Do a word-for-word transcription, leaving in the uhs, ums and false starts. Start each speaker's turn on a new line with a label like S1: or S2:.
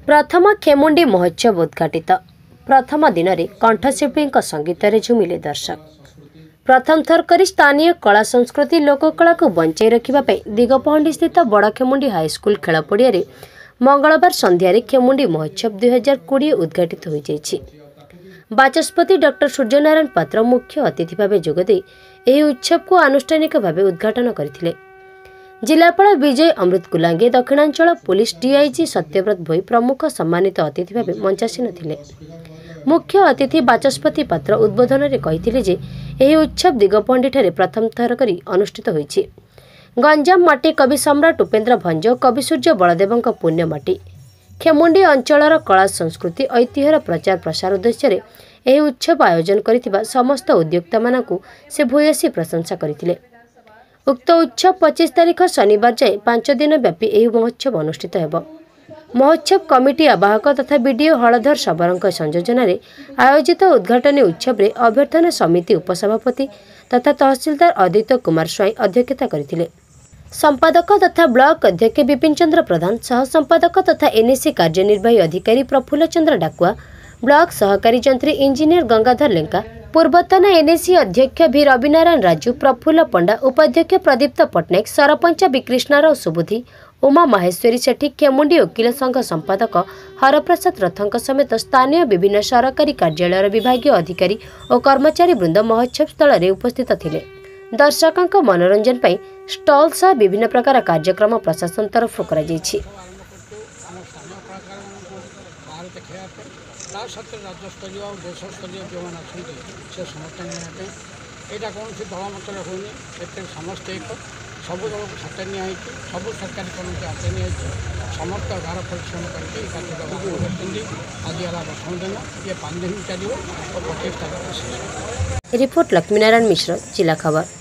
S1: प्रथम खेमुंडी महोत्सव उद्घाटित। प्रथम दिन में कंठशिल्पी संगीत झुमिले दर्शक। प्रथम थर कर स्थानीय कला संस्कृति लोककला को बंचाई रखा दिगपहंडी स्थित बड़ खेमुंडी हाईस्कल खेल पड़िया मंगलवार संध्यारे खेमुंडी महोत्सव दुई हजार कोड़े उद्घाटित हो जाइछि। बाचस्पति डॉक्टर सूर्यनारायण पात्र मुख्य अतिथि भाव जोगदे यह उत्सव को आनुष्ठानिक भाव उद्घाटन करथिले। जिलापाल विजय अमृत कुलांगे, दक्षिणांचल पुलिस डीआईजी सत्यव्रत भोई प्रमुख सम्मानित अतिथि भाव मंचासीन थिले। मुख्य अतिथि बाचस्पति पात्र उद्बोधन में कहिथिले जे यह उत्सव दिगपहंडी ठारे प्रथम थर करी अनुष्ठित होइछि। गंजाम माटी कवि सम्राट उपेन्द्र भंज कवि सूर्य बलदेव पुण्य माटी खेमुंडी अंचलर कला संस्कृति ऐतिह्यर प्रचार प्रसार उद्देश्य यह उत्सव आयोजन करिथिबा समस्त उद्योक्ता मानकु से भूयसी प्रशंसा करथिले। उक्त उत्सव पच्चीस तारीख शनिवार जाए पांच दिन व्यापी यह महोत्सव अनुष्ठित हेब। महोत्सव कमिटी आवाहक तथा बीडीओ हलधर सबरंक संयोजन आयोजित उद्घाटनी उत्सव रे अभ्यर्थना समिति उपसभापति तथा तहसीलदार अद्वैत कुमार स्वाई अध्यक्षता करथिले। संपादक तथा ब्लॉक अध्यक्ष विपिन चंद्र प्रधान, सह संपादक तथा एनएसी कार्यनिर्वाही अधिकारी प्रफुल्ल चंद्र डाकुआ, ब्लॉक सहकारी जंत्री इंजीनियर गंगाधर लेंका, पूर्वतन एनएसी अध्यक्ष भी रविनारायण राजू, प्रफुल्ल पंडा, उपाध्यक्ष प्रदीप्त पट्टनायक, सरपंच विकृष्णाराव सुबुद्धि, उमा माहेश्वरी सेठी, खेमुंडी वकील संघ संपादक हरप्रसाद रथंक समेत स्थानीय विभिन्न सरकारी कार्यालय विभागीय अधिकारी और कर्मचारी वृंद महोत्सव स्थल में उपस्थित थिले। दर्शकों मनोरंजन पर स्टॉल सह विभिन्न प्रकार कार्यक्रम प्रशासन तरफ करा जायछि।
S2: राज्यस्तरीय और देशस्तरीय जो मैंने से समर्थन यहाँ कौन सी दल मत होनी समस्त एक सब दल को हाथ निहाई सब सरकारी कर्मचारी हाथ निहाई समस्त गार परिश्रम करके आज है दशम दिन ये पाँच दिन चलो और पच्चीस तारीख।
S1: रिपोर्ट लक्ष्मीनारायण मिश्र, जिला खबर।